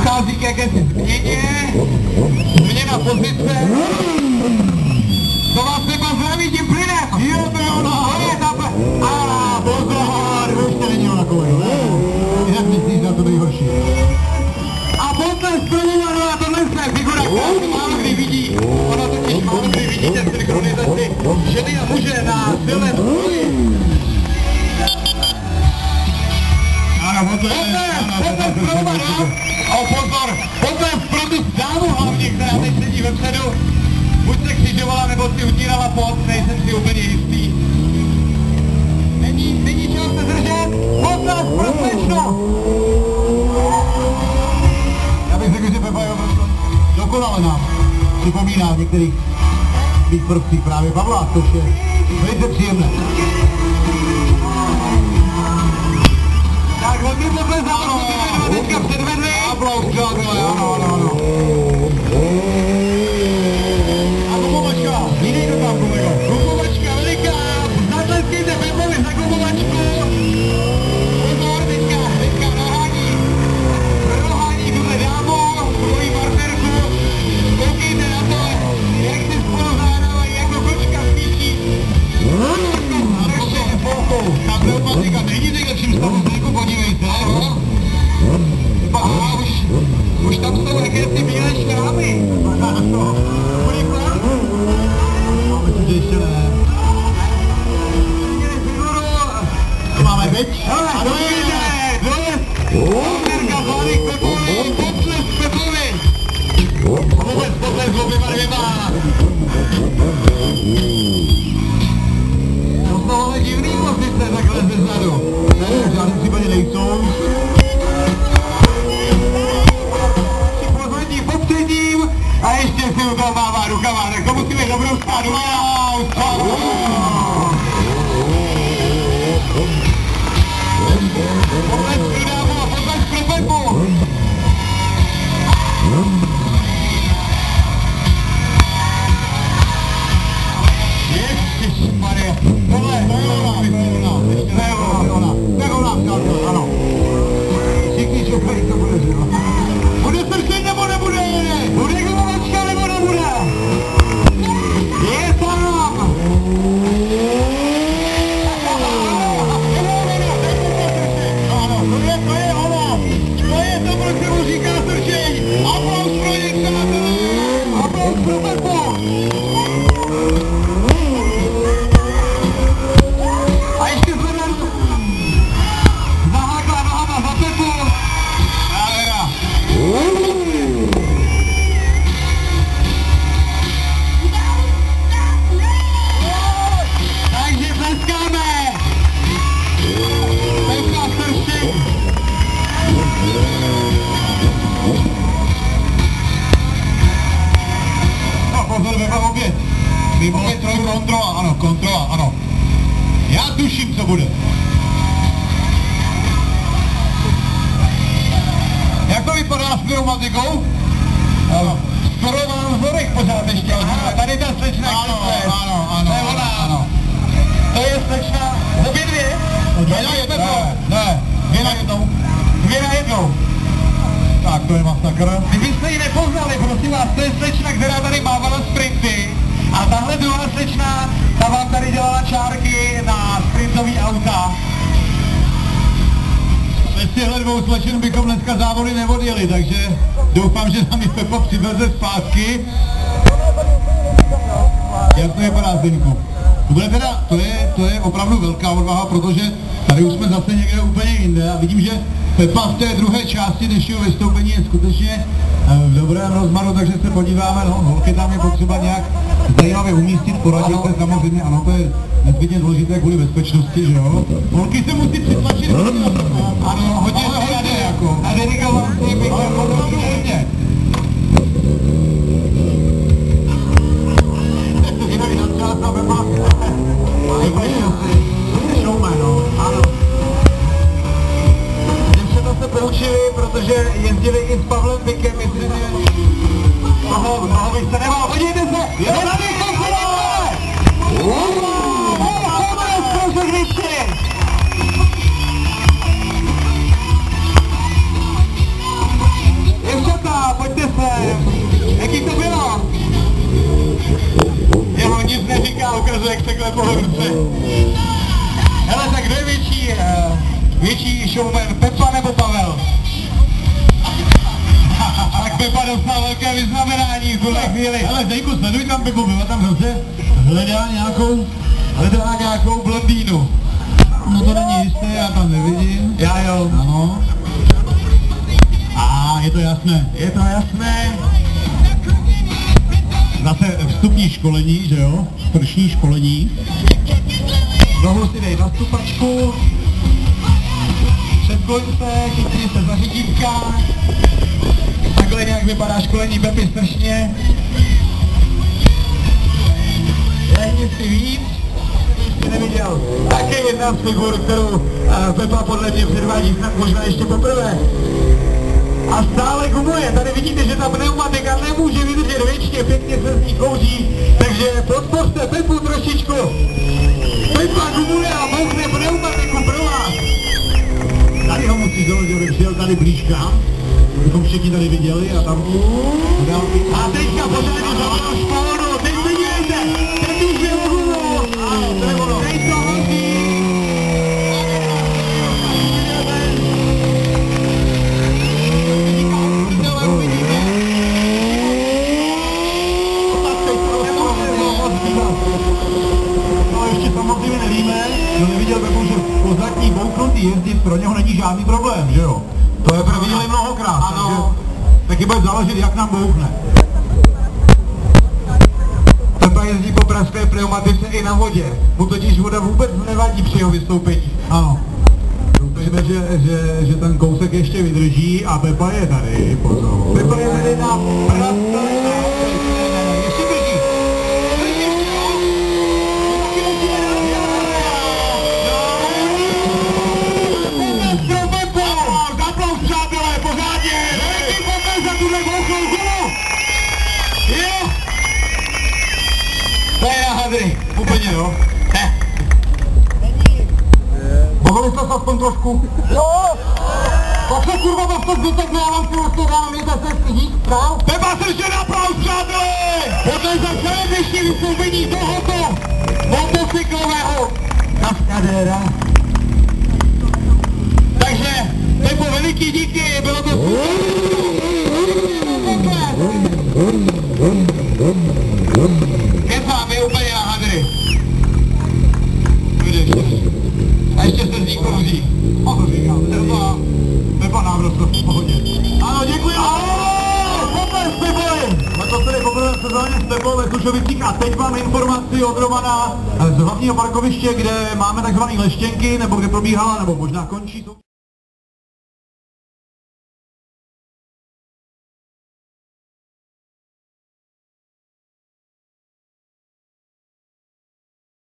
dochází k jakési změna pozice. To vás třeba zdraví tím plynem. Jo, to je ono. To je tam. A pozor, už to není ona takový. Jak myslíš na to nejhorší? A potom splněno, a tohle je figura, která se málo kdy vidí. Ona totiž málo kdy vidíte synchronizaci ženy a muže na silném spoji. Ano, poté pro tu dámu hlavně, která teď sedí vepředu, buď se křižovala, nebo si utírala pot, nejsem si úplně jistý. Není čeho se držet, potaz pro slečno! Já bych řekl, že Pepa je opravdu dokonale nám připomíná v některých svých prvcích právě Pavla, což je velice příjemné. Tak velký potles za to, co teďka předvedli. Aplaus, přátelé, ano. A gumovačka, jiný to tam, kolego. Gumovačka veliká, zatleskejte Pepovi za gumovačku. Pozor, teďka rohání tuhle dámu, svoji partnerku. Koukejte na to, jak si spolu zahrávají, jako kočka v píči. Ta pneumatika není v nejlepším stavu, zliku, podívej se. Už tam jsou jakési bílé škrámy. Myslím, že ještě ne. Co máme teď? A dojezd! Partnerka Zlaných Pepovi, potles Pepovi! Potles s oběma dvěma! To jsou ale divný pozice takhle ze zadu. Ne, v žádném případě nejsou. Pozvední pod předním a ještě si u toho mává rukama, tak to musíme dobrou stádu. Potles pro dámu a potles pro Pepu. Ježišmarja, tohle je ona, ano. Všichni čekají, co bude, že jo? Bude sršet nebo nebude? Bude gumovačka nebo nebude? Je tam! Ano, to je ono! To je to, proč se mu říká sršení! Aplaus pro něj, přátelé! Aplaus pro Pepu! A ještě zvedám zaháklá nohama za Pepu. Nádhera. Takže tleskáme. Pepka sršení. No pozor, Pepa opět. Opět kontrola, ano. Já tuším, co bude. Jak to vypadá s pneumatikou? Skoro mám vzorek pořád ještě. Tady ta slečna. Ano. To je ona. Ano. To je slečna. Obě dvě? Ne. Dvě na jednou. Tak, to je masakr. Kdybyste ji nepoznali, prosím vás, to je slečna, která tady mávala sprinty. A tahle druhá slečna, ta vám tady dělala čárky na sprintový auta. Bez těchto dvou slečen bychom dneska závody neodjeli, takže doufám, že nám ji Pepa přiveze zpátky. Jak to vypadá, Zdeňku? To je opravdu velká odvaha, protože tady už jsme zase někde úplně jinde a vidím, že Pepa v té druhé části dnešního vystoupení je skutečně v dobrém rozmaru, takže se podíváme, holky tam je potřeba nějak zajímavě umístit, poradit se samozřejmě, ano, to je nezbytně důležité kvůli bezpečnosti, že jo? Holky se musí přitlačit, ano, hodně toho jde, jako, a dedikovat si bych opravdu hodně. Děvčata se poučili, protože jezdili i s Pavlem Bikem, myslím, že toho bych se nemohl. Podívejte se! Je tady konkurence! větší showman, Pepa nebo Pavel? Tak Pepa dostal velké vyznamenání v tuhle chvíli. Ale Zdenku, sleduj tam Pepu, Pepa tam zase hledá nějakou blondýnu. No to není jisté, já tam nevidím. Já jo. Ano. A je to jasné. Je to jasné. Zase vstupní školení, že jo? Pršní školení. Nohu si dej na stupačku. Předkloň se, chytni se za řidítka. Takhle nějak vypadá školení Pepy Stršně. Lehni si víc. Jsi neviděl. Také jedna z figur, kterou Pepa podle mě předvádí snad možná ještě poprvé. A stále gumuje. Tady vidíte, že ta pneumatika nemůže vydržet věčně, pěkně se z ní kouří. Takže podpořte Pepu trošičku. Pepa gumuje a bouchne pneumatiku pro vás. Tady ho musí doložit, že přijel tady blížka. Abychom všichni tady viděli a tam... A teďka pořádně zavedl špónu. Teď vidíte, teď už je ohulo. Ano, to je ono. Teď to hodí. No ještě samozřejmě nevíme, kdo neviděl Pepu, že po zadní bouchnutý jezdit pro něho není žádný problém, že jo? To je viděli mnohokrát, ano. Taky bude záležet, jak nám bouchne. Pepa jezdí po pražské pneumatice i na vodě. Mu totiž voda vůbec nevadí při jeho vystoupení. Ano. Doufejme, že ten kousek ještě vydrží a Pepa je tady, pozor. Pepa je tady na pražské. Ještě drží. To je na hadry. Úplně jo. Ne. Bavili jste se aspoň trošku? Jo. Tak se kurva dostat zbytek, já vám si rozhodám, mějte se stydít, no? Pepa Stršen, aplaus, přátelé! Poté za celé dnešní vystoupení tohoto motocyklového kaskadéra. Takže, Pepo, veliký díky, bylo to Kefám je úplně na hadry. A ještě se z ní kouzí. A to říkám, Pepa nám rostl v pohodě. Ano, děkuji. Poprvé s Pepou. To tady poprvé v sezóně s Pepou ve Slušovicích a teď mám informaci od Romana z hlavního parkoviště, kde máme takzvané leštěnky, nebo kde probíhala, nebo možná končí.